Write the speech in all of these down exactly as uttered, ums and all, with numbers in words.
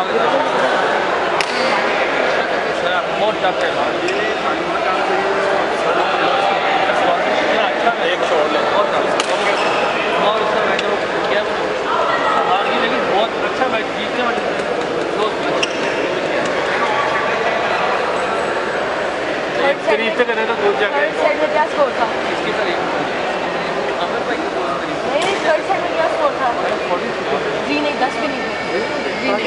बहुत टफ है एक छोड़ ले बहुत टफ और उसका मैच वो क्या हार गई लेकिन बहुत अच्छा मैच जीतने वाले तरीके करें तो दूर जाके सेट में क्या स्कोर था इसकी तरीके अमर भाई नहीं थर्ड सेट में क्या स्कोर था जी नहीं दस भी नहीं जी नहीं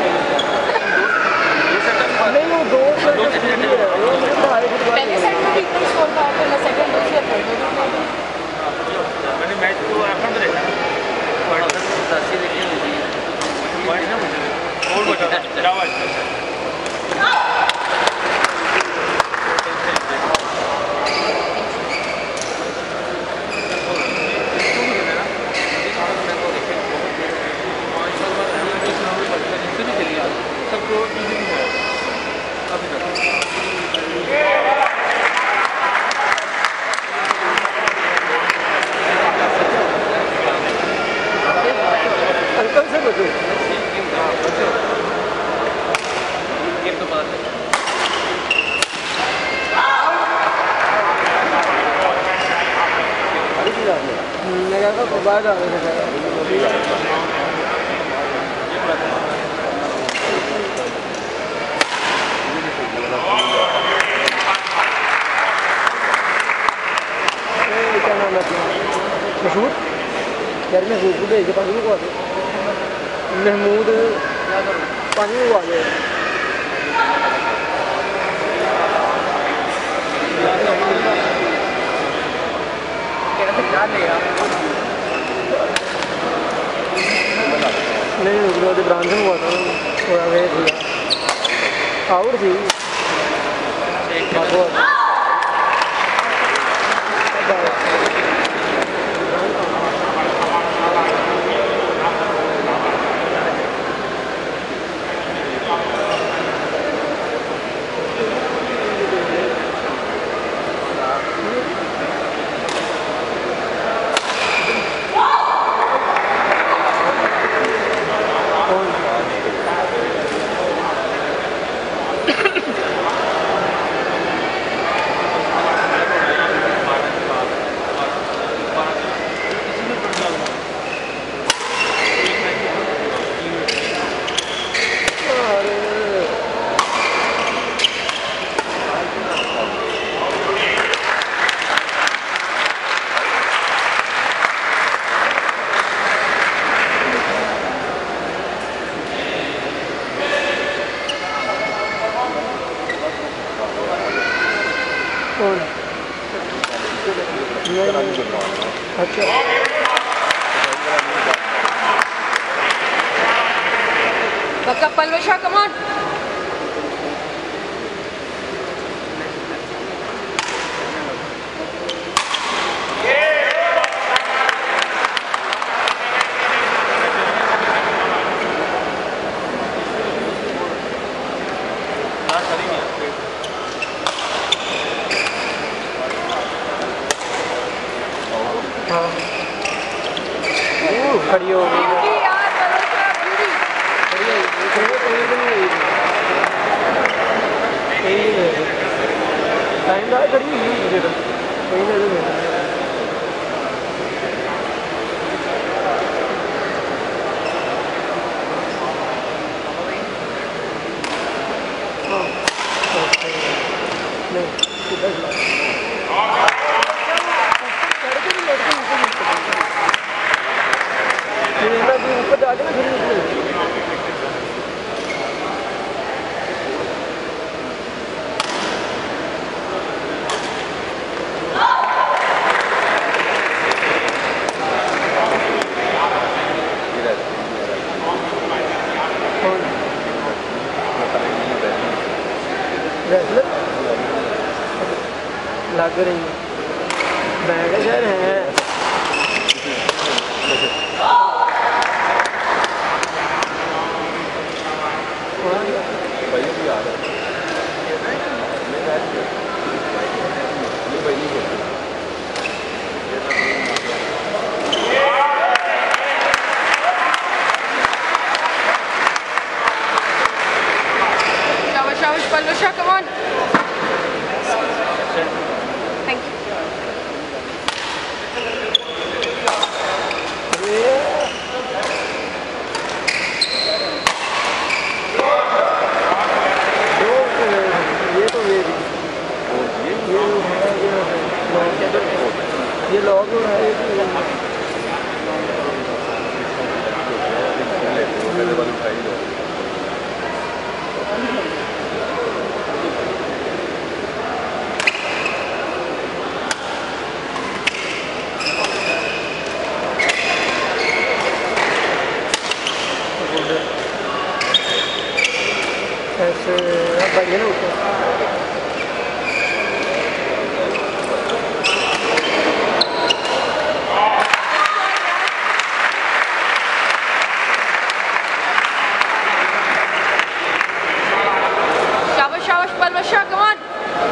नहीं वो दो दो पहले सेट में भी इतना स्कोर था फिर मैं सेकंड दो या थर्ड मैंने मैच को अपन तो देखा पॉइंट दस ही देखी मुझे पॉइंट ना मुझे और बचा जाओ अच्छा सबको अभी तक अंकल से बचो गेम तो पता मैं क्या कहता बाहर आ रहे थे क्या नाम है मशहूर यार महमूद को भेज के पानी मंगवा दो महमूद पानी मंगवा दो नहीं उसके बाद ब्रांच में हुआ था थोड़ा वेट हुआ आउट थी अच्छा Baka Palvesha, come on. खड़ी हो गई टाइम रहा खड़ी हुई मुझे तो कहीं नजर नहीं ऊपर जाके ना खड़ी लग रही बैग सर है से भाई है ना ऊपर शाबाश शाबाश परवशा कम ऑन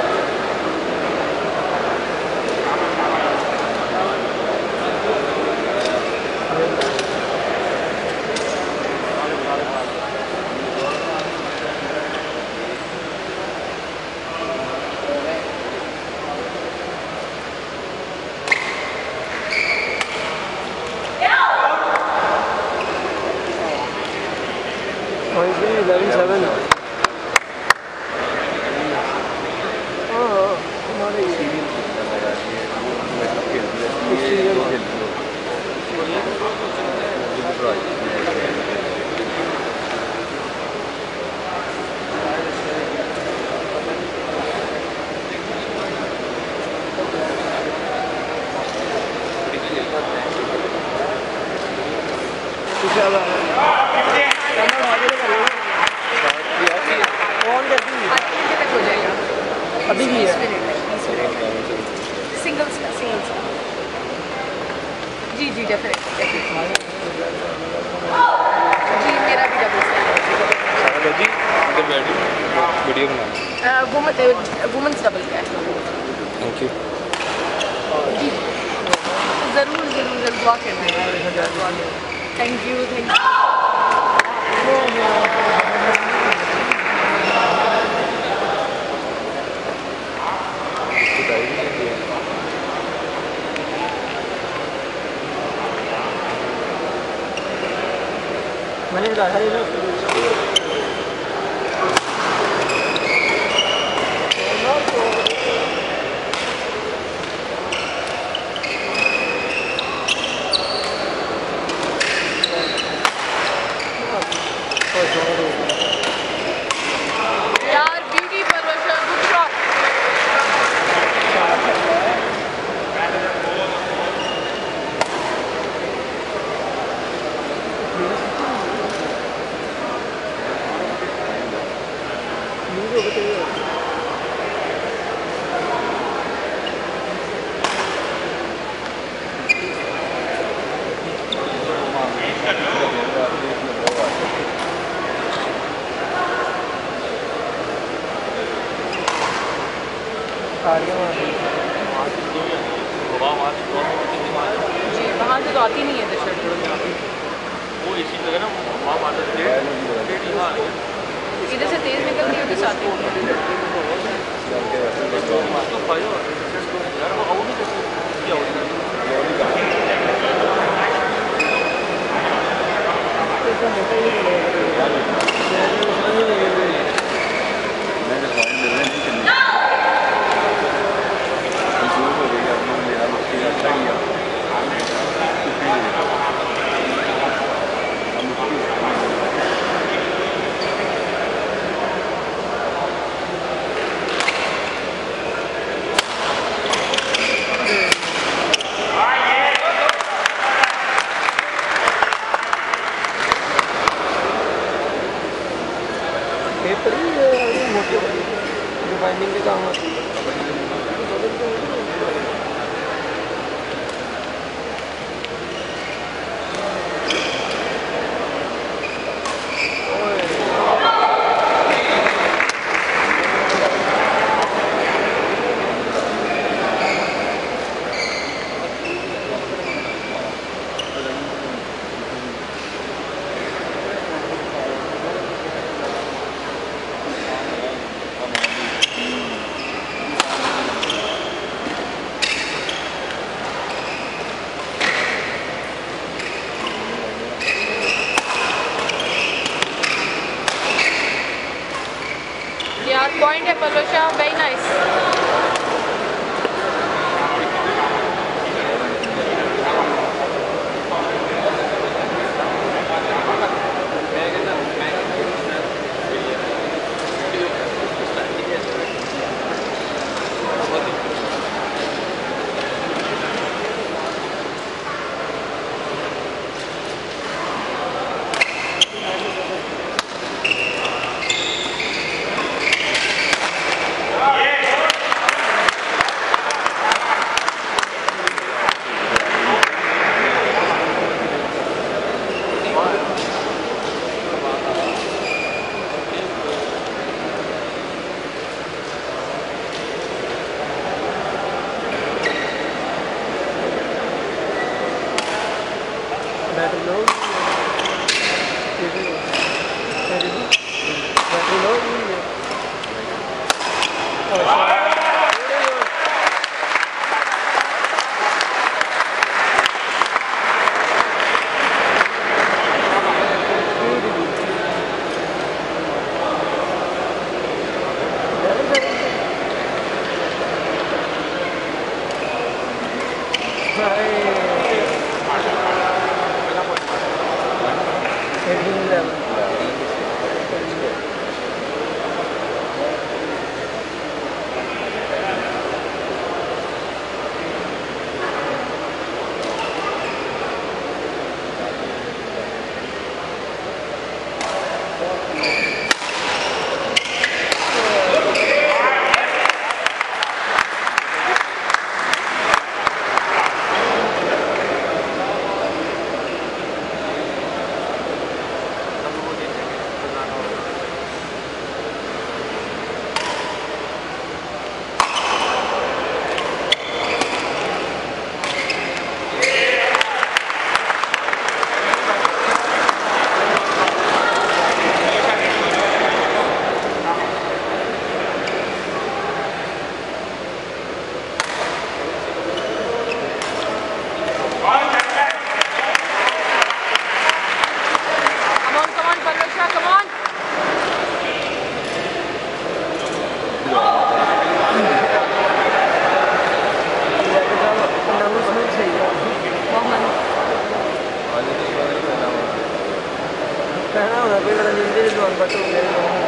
इलेवन सेवन हाँ हमारे अभी भी है सिंगल्स का सिंगल्स का जी जी डेफिनेटली जी मेरा भी डबल जी इधर बैठी वीडियो बना वुमन वुमेंस डबल का है थैंक यू जी ज़रूर ज़रूर ज़रूर दुआ करते हैं थैंक यू थैंक यू मैंने बताया ये ना यार ब्यूटी परवशा गुड शॉट जी वहाँ से तो आती नहीं है दशरथ वो इसी जगह ना वहाँ माता स्टेट यहाँ आ रही है इधर से तेज निकल रही है उधर से आती नहीं उसको फायदा यार वो और नहीं क्या होता पेपर ही मोटे जो बाइंडिंग के काम आती है यार पॉइंट है परवशा वेरी नाइस कहना होना कोई बड़ा जिंदगी जवान बट हो गया